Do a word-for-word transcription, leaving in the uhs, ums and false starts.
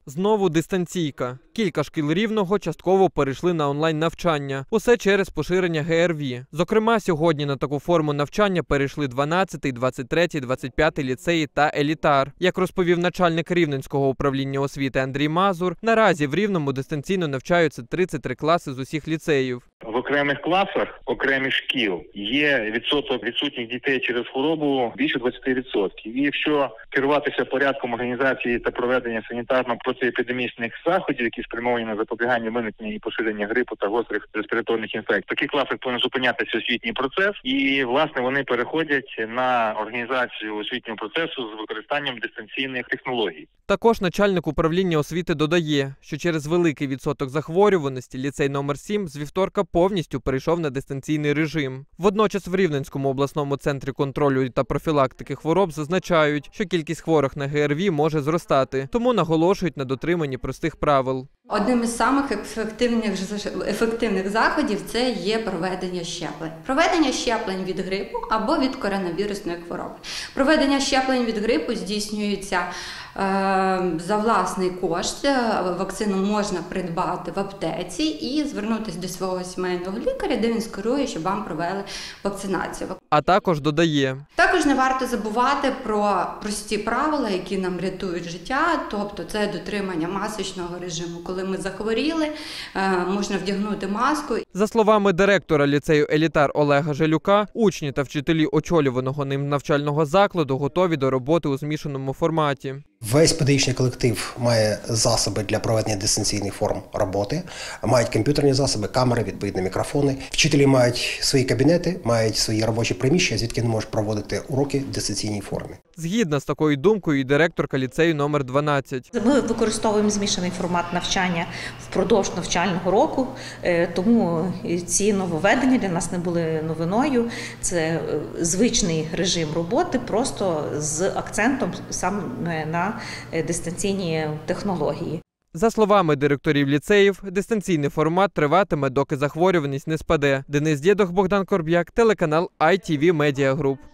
Знову дистанційка. Кілька шкіл Рівного частково перейшли на онлайн-навчання. Усе через поширення ге ер ві. Зокрема, сьогодні на таку форму навчання перейшли дванадцятий, двадцять третій, двадцять п'ятий ліцеї та елітар. Як розповів начальник Рівненського управління освіти Андрій Мазур, наразі в Рівному дистанційно навчаються тридцять три класи з усіх ліцеїв. В окремих класах, окремих шкіл, є відсоток відсутніх дітей через хворобу більше двадцяти відсотків. І якщо керуватися порядком організації та проведення санітарно-протиепідемічних заходів, які спрямовані на запобігання виникнення і поширення грипу та гострих респіраторних інфекцій, в таких класах повинен зупинятися освітній процес, і, власне, вони переходять на організацію освітнього процесу з використанням дистанційних технологій. Також начальник управління освіти додає, що через великий відсоток захворюваності ліцей номер сім з вівторка повністю перейшов на дистанційний режим. Водночас в Рівненському обласному центрі контролю та профілактики хвороб зазначають, що кількість хворих на ге ер ві може зростати, тому наголошують на дотриманні простих правил. Одним із самих ефективних, ефективних заходів – це є проведення щеплень. Проведення щеплень від грипу або від коронавірусної хвороби. Проведення щеплень від грипу здійснюється е, за власний кошт. Вакцину можна придбати в аптеці і звернутися до свого сімейного лікаря, де він скерує, щоб вам провели вакцинацію. А також додає. Також не варто забувати про прості правила, які нам рятують життя, тобто це дотримання масочного режиму. Коли ми захворіли, можна вдягнути маску. За словами директора ліцею «Елітар» Олега Желюка, учні та вчителі очолюваного ним навчального закладу готові до роботи у змішаному форматі. Весь педагогічний колектив має засоби для проведення дистанційних форм роботи, мають комп'ютерні засоби, камери, відповідні мікрофони. Вчителі мають свої кабінети, мають свої робочі приміщення, звідки не можуть проводити уроки в дистанційній формі. Згідна з такою думкою і директорка ліцею номер дванадцять. Ми використовуємо змішаний формат навчання впродовж навчального року, тому ці нововведення для нас не були новиною. Це звичний режим роботи, просто з акцентом саме на дистанційні технології. За словами директорів ліцеїв, дистанційний формат триватиме, доки захворюваність не спаде. Денис Дєдох, Богдан Корб'як, телеканал ай ті ві Медіа Груп.